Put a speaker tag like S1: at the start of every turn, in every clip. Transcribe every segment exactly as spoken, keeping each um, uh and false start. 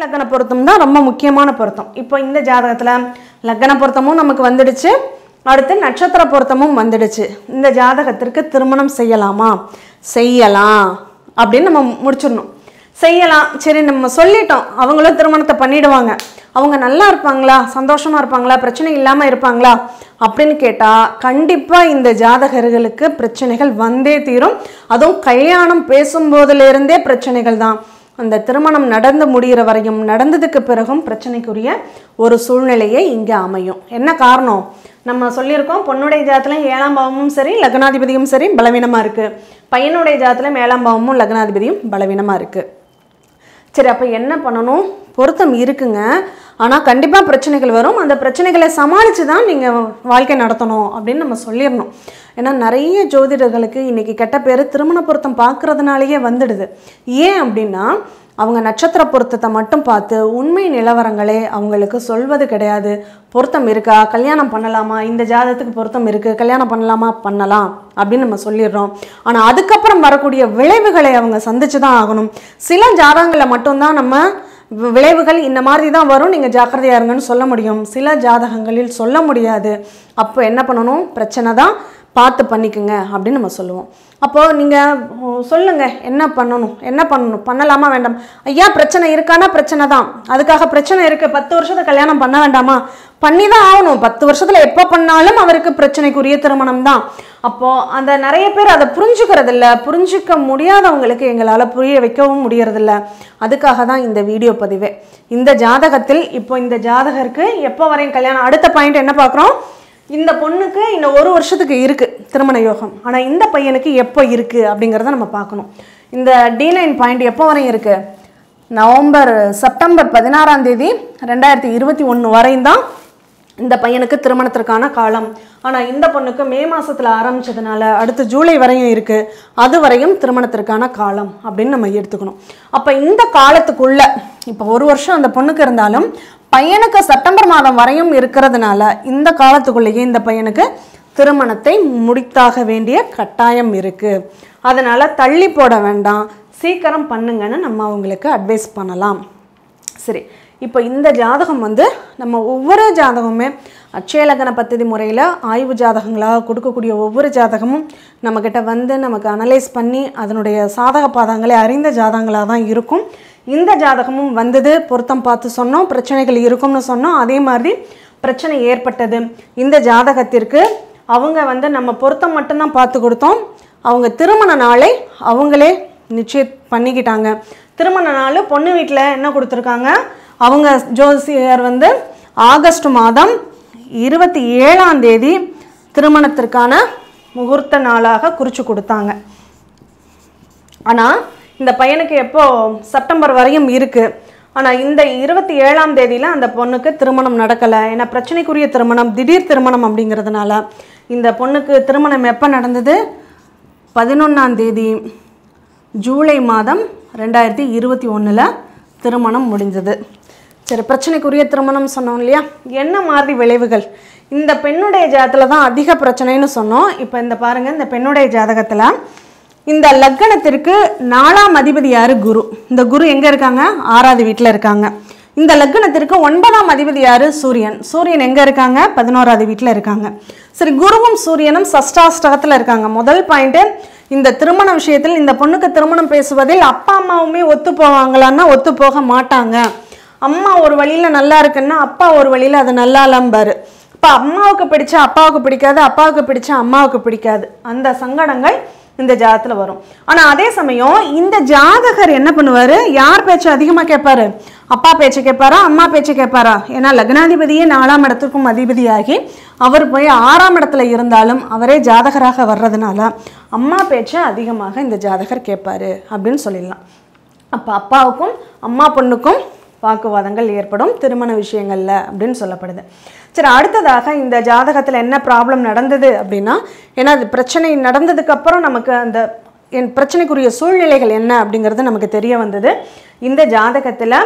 S1: லக்ன பொருத்தம் தான் ரொம்ப முக்கியமான பொருத்தம். இப்போ இந்த ஜாதகத்துல லக்ன பொருத்தமும் நமக்கு வந்துடுச்சு, அடுத்து நட்சத்திர பொருத்தமும் வந்துடுச்சு. இந்த ஜாதகத்திற்கு திருமணம் செய்யலாமா? செய்யலாம் அப்படின்னு நம்ம முடிச்சிடணும். செய்யலாம், சரி நம்ம சொல்லிட்டோம், அவங்களும் திருமணத்தை பண்ணிடுவாங்க, அவங்க நல்லா இருப்பாங்களா, சந்தோஷமா இருப்பாங்களா, பிரச்சனை இல்லாமல் இருப்பாங்களா அப்படின்னு கேட்டால் கண்டிப்பாக இந்த ஜாதகர்களுக்கு பிரச்சனைகள் வந்தே தீரும். அதுவும் கல்யாணம் பேசும்போதுலேருந்தே பிரச்சனைகள் தான். அந்த திருமணம் நடந்து முடிகிற வரையும், நடந்ததுக்கு பிறகும் பிரச்சனைக்குரிய ஒரு சூழ்நிலையே இங்கே அமையும். என்ன காரணம்? நம்ம சொல்லியிருக்கோம், பொண்ணுடைய ஜாதத்தில் ஏழாம் பாவமும் சரி லக்னாதிபதியும் சரி பலவீனமாக இருக்குது, பையனுடைய ஜாதத்தில் ஏழாம் பாவமும் லக்னாதிபதியும் பலவீனமாக இருக்குது. சரி, அப்போ என்ன பண்ணணும்? பொருத்தம் இருக்குங்க, ஆனால் கண்டிப்பாக பிரச்சனைகள் வரும், அந்த பிரச்சனைகளை சமாளித்து தான் நீங்கள் வாழ்க்கை நடத்தணும் அப்படின்னு நம்ம சொல்லிடணும். ஏன்னா நிறைய ஜோதிடர்களுக்கு இன்றைக்கி கெட்ட பேர் திருமண பொருத்தம் பார்க்குறதுனாலேயே வந்துடுது. ஏன் அப்படின்னா அவங்க நட்சத்திர பொருத்தத்தை மட்டும் பார்த்து உண்மை நிலவரங்களே அவங்களுக்கு சொல்வது கிடையாது. பொருத்தம் இருக்கா, கல்யாணம் பண்ணலாமா, இந்த ஜாதகத்துக்கு பொருத்தம் இருக்குது, கல்யாணம் பண்ணலாமா, பண்ணலாம் அப்படின்னு நம்ம சொல்லிடுறோம். ஆனால் அதுக்கப்புறம் வரக்கூடிய விளைவுகளை அவங்க சந்திச்சு தான் ஆகணும். சில ஜாதகங்களில் மட்டும்தான் நம்ம விளைவுகள் இந்த மாதிரி தான் வரும், நீங்கள் ஜாக்கிரதையா இருங்கன்னு சொல்ல முடியும். சில ஜாதகங்களில் சொல்ல முடியாது. அப்போ என்ன பண்ணணும்? பிரச்சனை தான், பார்த்து பண்ணிக்குங்க அப்படின்னு நம்ம சொல்லுவோம். அப்போது நீங்கள் சொல்லுங்கள், என்ன பண்ணணும், என்ன பண்ணணும், பண்ணலாமா வேண்டாம்? ஐயா பிரச்சனை இருக்கானா? பிரச்சனை தான், அதுக்காக பிரச்சனை இருக்குது, பத்து வருஷத்தை கல்யாணம் பண்ண வேண்டாமா? பண்ணி தான் ஆகணும். பத்து வருஷத்தில் எப்போ பண்ணாலும் அவருக்கு பிரச்சனைக்குரிய திருமணம் தான். அப்போது அந்த நிறைய பேர் அதை புரிஞ்சுக்கிறதில்ல, புரிஞ்சிக்க முடியாதவங்களுக்கு எங்களால் புரிய வைக்கவும் முடியறதில்ல. அதுக்காக தான் இந்த வீடியோ பதிவே. இந்த ஜாதகத்தில் இப்போ இந்த ஜாதகருக்கு எப்போ வரையும் கல்யாணம்? அடுத்த பாயிண்ட் என்ன பார்க்குறோம்? இந்த பொண்ணுக்கு இன்னும் ஒரு வருஷத்துக்கு இருக்குது திருமண யோகம், ஆனால் இந்த பையனுக்கு எப்போ இருக்குது அப்படிங்கிறத நம்ம பார்க்கணும். இந்த டி நைன் பாயிண்ட் எப்போ வரையும் இருக்குது? நவம்பர் செப்டம்பர் பதினாறாம் தேதி ரெண்டாயிரத்தி இருபத்தி ஒன்று வரையும் தான் இந்த பையனுக்கு திருமணத்திற்கான காலம். ஆனால் இந்த பொண்ணுக்கு மே மாதத்தில் ஆரம்பித்ததுனால அடுத்து ஜூலை வரையும் இருக்குது, அது வரையும் திருமணத்திற்கான காலம் அப்படின்னு நம்ம எடுத்துக்கணும். அப்போ இந்த காலத்துக்குள்ள இப்போ ஒரு வருஷம் அந்த பொண்ணுக்கு இருந்தாலும் பையனுக்கு செப்டம்பர் மாதம் வரையும் இருக்கிறதுனால இந்த காலத்துக்குள்ளேயே இந்த பையனுக்கு திருமணத்தை முடித்தாக வேண்டிய கட்டாயம் இருக்குது. அதனால் தள்ளி போட வேண்டாம், சீக்கிரம் பண்ணுங்கன்னு நம்ம அவங்களுக்கு அட்வைஸ் பண்ணலாம். சரி, இப்போ இந்த ஜாதகம் வந்து நம்ம ஒவ்வொரு ஜாதகமுமே அட்சய லக்ன பத்ததி முறையில் ஆய்வு ஜாதகங்களாக கொடுக்கக்கூடிய ஒவ்வொரு ஜாதகமும் நம்மக்கிட்ட வந்து நமக்கு அனலைஸ் பண்ணி அதனுடைய சாதக பாதங்களை அறிந்த ஜாதகங்களாக தான் இருக்கும். இந்த ஜாதகமும் வந்தது, பொருத்தம் பார்த்து சொன்னோம், பிரச்சனைகள் இருக்கும்னு சொன்னோம், அதே மாதிரி பிரச்சனை ஏற்பட்டது. இந்த ஜாதகத்திற்கு அவங்க வந்து நம்ம பொருத்தம் மட்டும்தான் பார்த்து கொடுத்தோம், அவங்க திருமண நாளை அவங்களே நிச்சயம் பண்ணிக்கிட்டாங்க. திருமண நாள் பொண்ணு வீட்டில் என்ன கொடுத்துருக்காங்க, அவங்க ஜோசியர் வந்து ஆகஸ்ட் மாதம் இருபத்தி ஏழாம் தேதி திருமணத்திற்கான முகூர்த்த நாளாக குறித்து கொடுத்தாங்க. ஆனால் இந்த பையனுக்கு எப்போ செப்டம்பர் வரையும் இருக்குது. ஆனால் இந்த இருபத்தி ஏழாம் தேதியில் அந்த பொண்ணுக்கு திருமணம் நடக்கலை. ஏன்னா பிரச்சனைக்குரிய திருமணம், திடீர் திருமணம் அப்படிங்கிறதுனால இந்த பொண்ணுக்கு திருமணம் எப்போ நடந்தது? பதினொன்றாம் தேதி ஜூலை மாதம் ரெண்டாயிரத்தி இருபத்தி ஒன்றில் திருமணம் முடிஞ்சது. சரி, பிரச்சனைக்குரிய திருமணம் சொன்னோம் இல்லையா? என்ன மாதிரி விளைவுகள்? இந்த பெண்ணுடைய ஜாதகத்தில் தான் அதிக பிரச்சனைன்னு சொன்னோம். இப்போ இந்த பாருங்கள், இந்த பெண்ணுடைய ஜாதகத்தில் இந்த லக்னத்திற்கு நாலாம் அதிபதி யார்? குரு. இந்த குரு எங்கே இருக்காங்க? ஆறாவது வீட்டில் இருக்காங்க. இந்த லக்னத்திற்கு ஒன்பதாம் அதிபதி யார்? சூரியன். சூரியன் எங்கே இருக்காங்க? பதினோராவது வீட்டில் இருக்காங்க. சரி, குருவும் சூரியனும் சஷ்டாஷ்டகத்தில் இருக்காங்க. முதல் பாயிண்ட்டு, இந்த திருமண விஷயத்தில் இந்த பொண்ணுக்கு திருமணம் பேசுவதில் அப்பா அம்மாவுமே ஒத்து போவாங்களான்னா ஒத்து போக மாட்டாங்க. அம்மா ஒரு வழியில் நல்லா இருக்குன்னா அப்பா ஒரு வழியில் அது நல்லா இல்லம்பாரு. இப்போ அம்மாவுக்கு பிடிச்சா அப்பாவுக்கு பிடிக்காது, அப்பாவுக்கு பிடிச்சா அம்மாவுக்கு பிடிக்காது. அந்த சங்கடங்கள் இந்த ஜாதகத்தில் வரும். ஆனால் அதே சமயம் இந்த ஜாதகர் என்ன பண்ணுவார்? யார் பேச்சு அதிகமாக கேட்பாரு? அப்பா பேச்சு கேட்பாரா, அம்மா பேச்சு கேட்பாரா? ஏன்னா லக்னாதிபதியே நாலாம் இடத்துக்கும் அதிபதியாகி அவர் போய் ஆறாம் இடத்துல இருந்தாலும் அவரே ஜாதகராக வர்றதுனால அம்மா பேச்சை அதிகமாக இந்த ஜாதகர் கேட்பாரு அப்படின்னு சொல்லிடலாம். அப்போ அப்பாவுக்கும் அம்மா பொண்ணுக்கும் வாக்குவாதங்கள் ஏற்படும் திருமண விஷயங்களில் அப்படின்னு சொல்லப்படுது. சரி, அடுத்ததாக இந்த ஜாதகத்தில் என்ன ப்ராப்ளம் நடந்தது அப்படின்னா, ஏன்னா அது பிரச்சனை நடந்ததுக்கப்புறம் நமக்கு அந்த என் பிரச்சனைக்குரிய சூழ்நிலைகள் என்ன அப்படிங்கிறது நமக்கு தெரிய வந்தது. இந்த ஜாதகத்தில்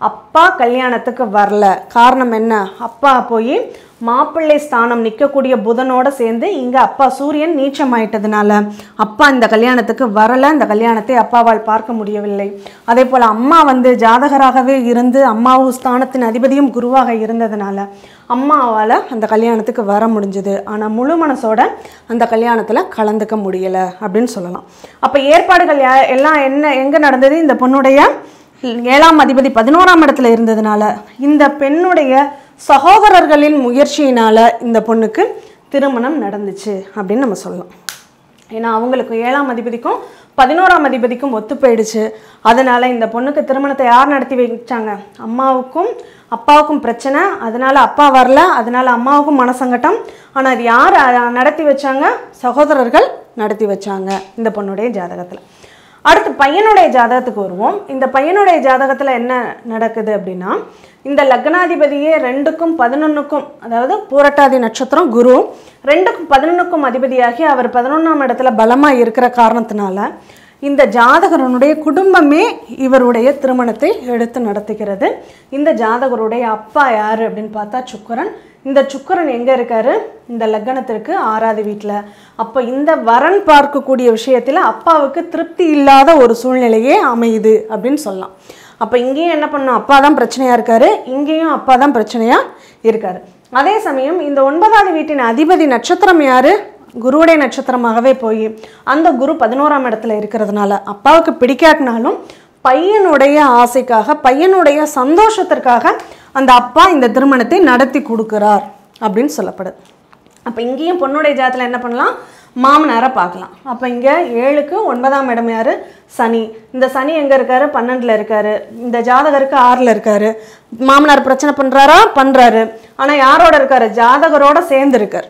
S1: அப்பா கல்யாணத்துக்கு வரல. காரணம் என்ன? அப்பா போய் மாப்பிள்ளை ஸ்தானம் நிற்கக்கூடிய புதனோட சேர்ந்து இங்கே அப்பா சூரியன் நீச்சமாயிட்டதுனால அப்பா இந்த கல்யாணத்துக்கு வரலை. இந்த கல்யாணத்தை அப்பாவால் பார்க்க முடியவில்லை. அதே போல் அம்மா வந்து ஜாதகராகவே இருந்து அம்மாவும் ஸ்தானத்தின் அதிபதியும் குருவாக இருந்ததுனால அம்மாவால் அந்த கல்யாணத்துக்கு வர முடிஞ்சுது. ஆனால் முழு மனசோட அந்த கல்யாணத்தில் கலந்துக்க முடியலை அப்படின்னு சொல்லலாம். அப்போ ஏற்பாடுகள் எல்லாம் என்ன எங்கே நடந்தது? இந்த பொண்ணுடைய ஏழாம் அதிபதி பதினோராம் இடத்துல இருந்ததுனால இந்த பெண்ணுடைய சகோதரர்களின் முயற்சியினால் இந்த பொண்ணுக்கு திருமணம் நடந்துச்சு அப்படின்னு நம்ம சொல்லலாம். ஏன்னா அவங்களுக்கு ஏழாம் அதிபதிக்கும் பதினோராம் அதிபதிக்கும் ஒத்து போயிடுச்சு. அதனால் இந்த பொண்ணுக்கு திருமணத்தை யார் நடத்தி வச்சாங்க? அம்மாவுக்கும் அப்பாவுக்கும் பிரச்சனை, அதனால் அப்பா வரல, அதனால் அம்மாவுக்கும் மனசங்கட்டம். ஆனால் அது யார் நடத்தி வச்சாங்க? சகோதரர்கள் நடத்தி வச்சாங்க இந்த பொண்ணுடைய ஜாதகத்தில். அடுத்து பையனுடைய ஜாதகத்துக்கு வருவோம். இந்த பையனுடைய ஜாதகத்தில் என்ன நடக்குது அப்படின்னா, இந்த லக்னாதிபதியே ரெண்டுக்கும் பதினொன்றுக்கும், அதாவது பூரட்டாதி நட்சத்திரம் குரு ரெண்டுக்கும் பதினொன்றுக்கும் அதிபதியாகி அவர் பதினொன்றாம் இடத்துல பலமாக இருக்கிற காரணத்தினால இந்த ஜாதகருடைய குடும்பமே இவருடைய திருமணத்தை எடுத்து நடத்துகிறது. இந்த ஜாதகருடைய அப்பா யார் அப்படின்னு பார்த்தா சுக்கிரன். இந்த சுக்கிரன் எங்கே இருக்காரு? இந்த லக்னத்திற்கு ஆறாவது வீட்டில். அப்போ இந்த வரன் பார்க்கக்கூடிய விஷயத்தில் அப்பாவுக்கு திருப்தி இல்லாத ஒரு சூழ்நிலையே அமையுது அப்படின்னு சொல்லலாம். அப்போ இங்கேயும் என்ன பண்ணணும்? அப்பா தான் பிரச்சனையாக இருக்காரு, இங்கேயும் அப்பா தான் பிரச்சனையாக இருக்காரு. அதே சமயம் இந்த ஒன்பதாவது வீட்டின் அதிபதி நட்சத்திரம் யார்? குருவுடைய நட்சத்திரமாகவே போய் அந்த குரு பதினோராம் இடத்துல இருக்கிறதுனால அப்பாவுக்கு பிடிக்காட்டினாலும் பையனுடைய ஆசைக்காக பையனுடைய சந்தோஷத்திற்காக அந்த அப்பா இந்த திருமணத்தை நடத்தி கொடுக்குறார் அப்படின்னு சொல்லப்படுது. அப்போ இங்கேயும் பொண்ணுடைய ஜாதத்தில் என்ன பண்ணலாம்? மாமனாரை பார்க்கலாம். அப்போ இங்கே ஏழுக்கு ஒன்பதாம் இடம் யார்? சனி. இந்த சனி எங்கே இருக்காரு? பன்னெண்டில் இருக்காரு. இந்த ஜாதகருக்கு ஆறில் இருக்காரு. மாமனார் பிரச்சனை பண்ணுறாரா? பண்ணுறாரு. ஆனால் யாரோட இருக்காரு? ஜாதகரோட சேர்ந்து இருக்கார்.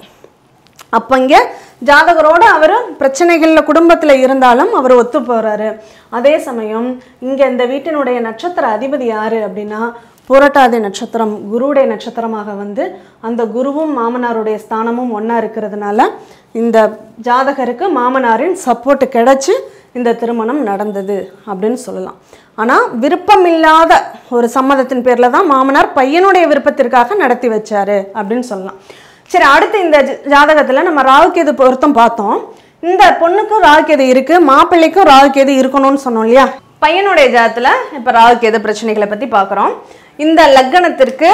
S1: அப்போ இங்கே ஜாதகரோடு அவர் பிரச்சனைகளில் குடும்பத்தில் இருந்தாலும் அவர் ஒத்து போகிறாரு. அதே சமயம் இங்கே இந்த வீட்டினுடைய நட்சத்திர அதிபதி யார் அப்படின்னா புரட்டாதி நட்சத்திரம் குருவுடைய நட்சத்திரமாக வந்து அந்த குருவும் மாமனாருடைய ஸ்தானமும் ஒன்றா இருக்கிறதுனால இந்த ஜாதகருக்கு மாமனாரின் சப்போர்ட் கிடைச்சி இந்த திருமணம் நடந்தது அப்படின்னு சொல்லலாம். ஆனால் விருப்பமில்லாத ஒரு சம்மதத்தின் பேரில் தான் மாமனார் பையனுடைய விருப்பத்திற்காக நடத்தி வச்சாரு அப்படின்னு சொல்லலாம். சரி, அடுத்து இந்த ஜாதகத்தில் நம்ம ராகுகேது பொருத்தம் பார்த்தோம். இந்த பொண்ணுக்கும் ராகுகேது இருக்குது, மாப்பிள்ளைக்கும் ராகுகேது இருக்கணும்னு சொன்னோம் இல்லையா? பையனுடைய ஜாதகத்தில் இப்போ ராகுகேது பிரச்சனைகளை பற்றி பார்க்குறோம். இந்த லக்னத்திற்கு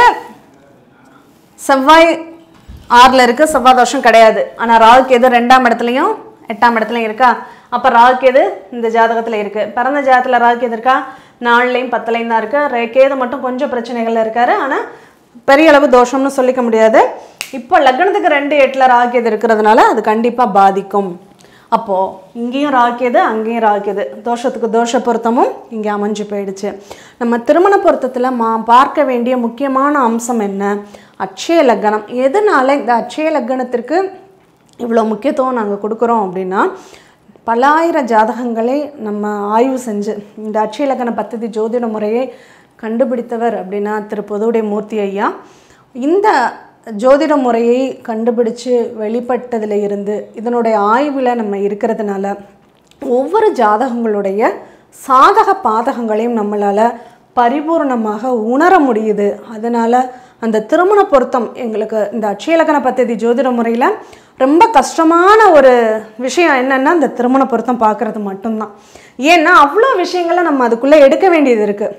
S1: செவ்வாய் ஆறில் இருக்குது, செவ்வாய் தோஷம் கிடையாது. ஆனால் ராகுகேது ரெண்டாம் இடத்துலையும் எட்டாம் இடத்துலையும் இருக்கா? அப்போ ராகுகேது இந்த ஜாதகத்தில் இருக்குது. பிறந்த ஜாதகத்தில் ராகுகேது இருக்கா? நாலுலையும் பத்துலையும் தான் இருக்குது. கேது மட்டும் கொஞ்சம் பிரச்சனைகளில் இருக்காரு, ஆனால் பெரிய அளவு தோஷம்னு சொல்லிக்க முடியாது. இப்போ லக்னத்துக்கு ரெண்டு எட்டில் ராகுகேது இருக்கிறதுனால அது கண்டிப்பாக பாதிக்கும். அப்போது இங்கேயும் ராகுகேது, அங்கேயும் ராகுகேது, தோஷத்துக்கு தோஷ பொருத்தமும் இங்கே அமைஞ்சு போயிடுச்சு. நம்ம திருமண பொருத்தத்தில் மா பார்க்க வேண்டிய முக்கியமான அம்சம் என்ன? அட்சய லக்னம். எதனால இந்த அட்சய லக்னத்திற்கு இவ்வளோ முக்கியத்துவம் நாங்கள் கொடுக்குறோம் அப்படின்னா, பல்லாயிரம் ஜாதகங்களை நம்ம ஆய்வு செஞ்சு இந்த அட்சய லக்ன பத்ததி ஜோதிட முறையை கண்டுபிடித்தவர் அப்படின்னா திரு பொதுவுடை மூர்த்தி ஐயா. இந்த ஜோதிட முறையை கண்டுபிடிச்சு வெளிப்பட்டதில் இருந்து இதனுடைய ஆய்வில் நம்ம இருக்கிறதுனால ஒவ்வொரு ஜாதகங்களுடைய சாதக பாதகங்களையும் நம்மளால் பரிபூர்ணமாக உணர முடியுது. அதனால் அந்த திருமண பொருத்தம் எங்களுக்கு இந்த அட்சயலக்கண பத்ததி ஜோதிட முறையில் ரொம்ப கஷ்டமான ஒரு விஷயம் என்னென்னா இந்த திருமண பொருத்தம் பார்க்குறது மட்டும்தான். ஏன்னா அவ்வளோ விஷயங்களை நம்ம அதுக்குள்ளே எடுக்க வேண்டியது இருக்குது.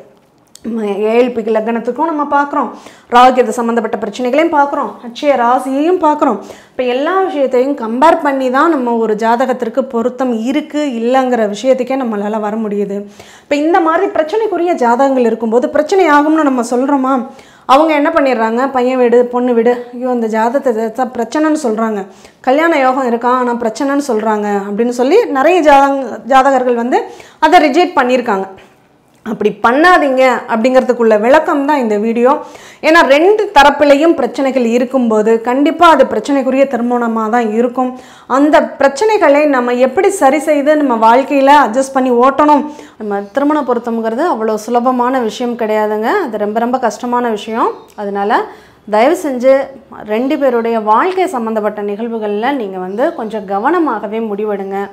S1: ஏழ்பிக்கு லக்னத்துக்கும் நம்ம பார்க்குறோம், ராகுகேது சம்மந்தப்பட்ட பிரச்சனைகளையும் பார்க்குறோம், அட்சய ராசியையும் பார்க்குறோம். இப்போ எல்லா விஷயத்தையும் கம்பேர் பண்ணி தான் நம்ம ஒரு ஜாதகத்திற்கு பொருத்தம் இருக்குது இல்லைங்கிற விஷயத்துக்கே நம்மளால் வர முடியுது. இப்போ இந்த மாதிரி பிரச்சனைக்குரிய ஜாதகங்கள் இருக்கும்போது பிரச்சனை ஆகும்னு நம்ம சொல்கிறோமா? அவங்க என்ன பண்ணிடுறாங்க? பையன் வீடு பொண்ணு வீடு, ஐயோ இந்த ஜாதகத்தை பிரச்சனைன்னு சொல்கிறாங்க, கல்யாண யோகம் இருக்கான் ஆனால் பிரச்சனைன்னு சொல்கிறாங்க அப்படின்னு சொல்லி நிறைய ஜாதக ஜாதகர்கள் வந்து அதை ரிஜெக்ட் பண்ணியிருக்காங்க. அப்படி பண்ணாதீங்க அப்படிங்கிறதுக்குள்ள விளக்கம் தான் இந்த வீடியோ. ஏன்னா ரெண்டு தரப்பிலையும் பிரச்சனைகள் இருக்கும்போது கண்டிப்பாக அது பிரச்சனைக்குரிய திருமணமாக தான் இருக்கும். அந்த பிரச்சனைகளை நம்ம எப்படி சரி செய்து நம்ம வாழ்க்கையில் அட்ஜஸ்ட் பண்ணி ஓட்டணும். நம்ம திருமண பொருத்தம்ங்கிறது அவ்வளோ சுலபமான விஷயம் கிடையாதுங்க, அது ரொம்ப ரொம்ப கஷ்டமான விஷயம். அதனால் தயவு செஞ்சு ரெண்டு பேருடைய வாழ்க்கை சம்மந்தப்பட்ட நிகழ்வுகளில் நீங்கள் வந்து கொஞ்சம் கவனமாகவே முடிவெடுங்க.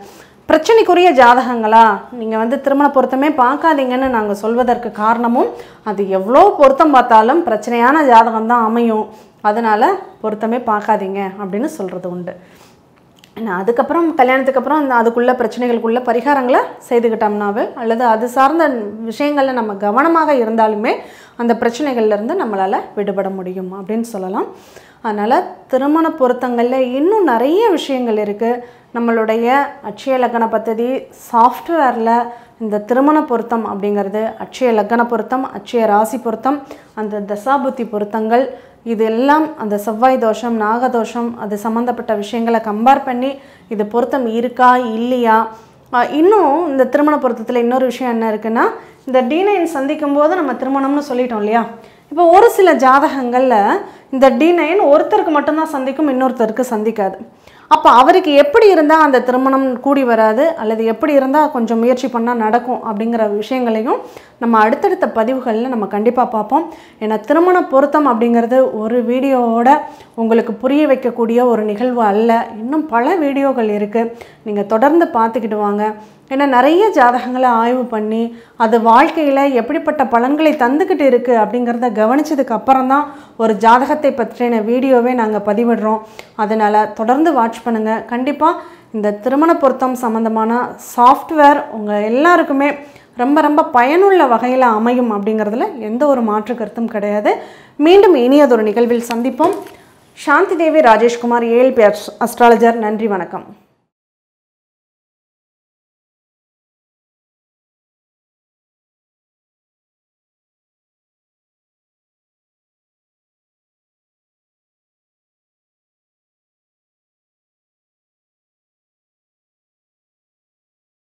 S1: பிரச்சனைக்குரிய ஜாதகங்களா நீங்கள் வந்து திருமண பொருத்தமே பார்க்காதீங்கன்னு நாங்கள் சொல்வதற்கு காரணமும் அது எவ்வளோ பொருத்தம் பார்த்தாலும் பிரச்சனையான ஜாதகம் தான் அமையும், அதனால் பொருத்தமே பார்க்காதீங்க அப்படின்னு சொல்கிறது உண்டு. அதுக்கப்புறம் கல்யாணத்துக்கு அப்புறம் அந்த அதுக்குள்ள பிரச்சனைகளுக்குள்ள பரிகாரங்களை செய்துக்கிட்டோம்னாவே அல்லது அது சார்ந்த விஷயங்களில் நம்ம கவனமாக இருந்தாலுமே அந்த பிரச்சனைகள்லேருந்து நம்மளால் விடுபட முடியும் அப்படின்னு சொல்லலாம். அதனால் திருமண பொருத்தங்களில் இன்னும் நிறைய விஷயங்கள் இருக்குது. நம்மளுடைய அட்சய லக்ன பദ്ധதி சாஃப்ட்வேரில் இந்த திருமண பொருத்தம் அப்படிங்கிறது அட்சய லக்ன பொருத்தம், அட்சய ராசி பொருத்தம், அந்த தசாபுத்தி பொருத்தங்கள், இது எல்லாம் அந்த செவ்வாய் தோஷம், நாகதோஷம், அது சம்மந்தப்பட்ட விஷயங்களை கம்பேர் பண்ணி இது பொருத்தம் இருக்கா இல்லையா. இன்னும் இந்த திருமண பொருத்தத்தில் இன்னொரு விஷயம் என்ன இருக்குன்னா, இந்த டி நைன் சந்திக்கும் போது நம்ம திருமணம்னு சொல்லிட்டோம் இல்லையா. இப்போ ஒரு சில ஜாதகங்களில் இந்த டி நைன் ஒருத்தருக்கு மட்டும்தான் சந்திக்கும், இன்னொருத்தருக்கு சந்திக்காது. அப்போ அவருக்கு எப்படி இருந்தால் அந்த திருமணம் கூடி வராது அல்லது எப்படி இருந்தால் கொஞ்சம் முயற்சி பண்ணால் நடக்கும் அப்படிங்கிற விஷயங்களையும் நம்ம அடுத்தடுத்த பதிவுகளில் நம்ம கண்டிப்பாக பார்ப்போம். ஏன்னா திருமண பொருத்தம் அப்படிங்கிறது ஒரு வீடியோவோட உங்களுக்கு புரிய வைக்கக்கூடிய ஒரு நிகழ்வு அல்ல, இன்னும் பல வீடியோக்கள் இருக்குது. நீங்கள் தொடர்ந்து பார்த்துக்கிட்டு வாங்க. ஏன்னா நிறைய ஜாதகங்களை ஆய்வு பண்ணி அது வாழ்க்கையில் எப்படிப்பட்ட பலன்களை தந்துக்கிட்டு இருக்குது அப்படிங்கிறத கவனித்ததுக்கு அப்புறம் தான் ஒரு ஜாதகத்தை பற்றின வீடியோவே நாங்கள் பதிவிடுறோம். அதனால் தொடர்ந்து வாட்ச் பண்ணுங்கள். கண்டிப்பாக இந்த திருமண பொருத்தம் சம்மந்தமான சாஃப்ட்வேர் உங்கள் எல்லாருக்குமே ரொம்ப ரொம்ப பயனுள்ள வகையில் அமையும் அப்படிங்கிறதுல எந்த ஒரு மாற்று கருத்தும் கிடையாது. மீண்டும் இனியதொரு நிகழ்வில் சந்திப்போம். Shanti Devi Rajeshkumar, ALP astrologer. நன்றி, வணக்கம்.